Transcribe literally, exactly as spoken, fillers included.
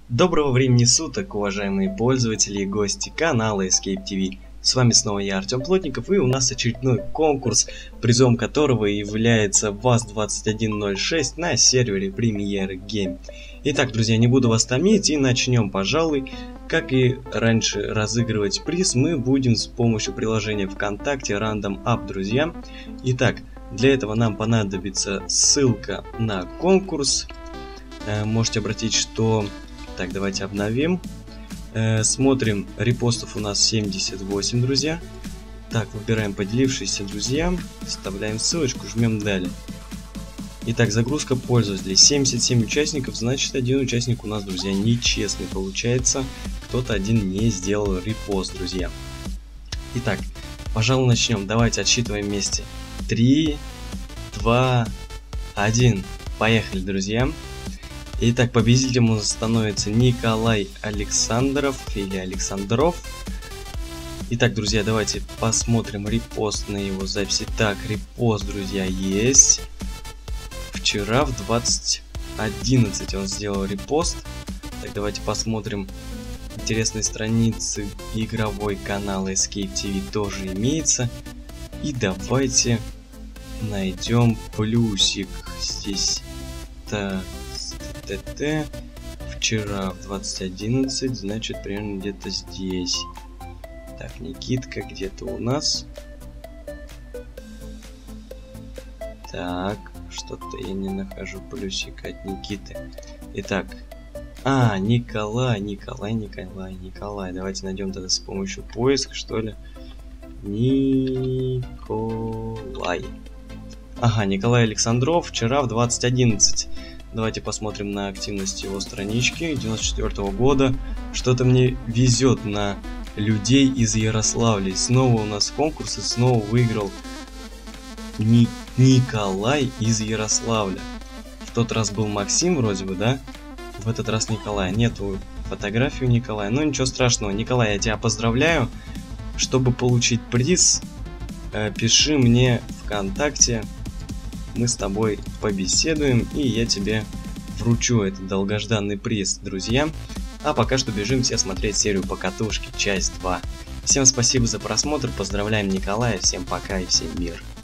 Доброго времени суток, уважаемые пользователи и гости канала Escape ти ви. С вами снова я, Артем Плотников, и у нас очередной конкурс, призом которого является ВАЗ двадцать один ноль шесть на сервере Premier Game. Итак, друзья, не буду вас томить и начнем, пожалуй. Как и раньше, разыгрывать приз мы будем с помощью приложения ВКонтакте Random App, друзья. Итак, для этого нам понадобится ссылка на конкурс. Можете обратить, что... Так, давайте обновим. Э, смотрим, репостов у нас семьдесят восемь, друзья. Так, выбираем поделившиеся друзья, вставляем ссылочку, жмем далее. Итак, загрузка пользователей. семьдесят семь участников, значит, один участник у нас, друзья, нечестный получается. Кто-то один не сделал репост, друзья. Итак, пожалуй, начнем. Давайте отсчитываем вместе. три, два, один. Поехали, друзья. Итак, победителем у нас становится Николай Александров или Александров. Итак, друзья, давайте посмотрим репост на его записи. Так, репост, друзья, есть. Вчера в двадцать одиннадцать он сделал репост. Так, давайте посмотрим. Интересные страницы игровой канала Escape ти ви тоже имеется. И давайте найдем плюсик здесь. Так. ТТ вчера в двадцать одиннадцать, значит, примерно где-то здесь. Так, Никитка где-то у нас. Так, что-то я не нахожу плюсика от Никиты. Итак, а, Николай, Николай, Николай, Николай. Давайте найдем тогда с помощью поиска, что ли. Николай. Ага, Николай Александров вчера в двадцать одиннадцать. Давайте посмотрим на активность его странички девяносто четвёртого года. Что-то мне везет на людей из Ярославля. И снова у нас конкурс, и снова выиграл Ни Николай из Ярославля. В тот раз был Максим вроде бы, да? В этот раз Николай. Нету фотографии у Николая. Но ничего страшного. Николай, я тебя поздравляю. Чтобы получить приз, пиши мне ВКонтакте. Мы с тобой побеседуем, и я тебе вручу этот долгожданный приз, друзья. А пока что бежим все смотреть серию «Покатушки», часть два. Всем спасибо за просмотр, поздравляем Николая, всем пока и всем мир.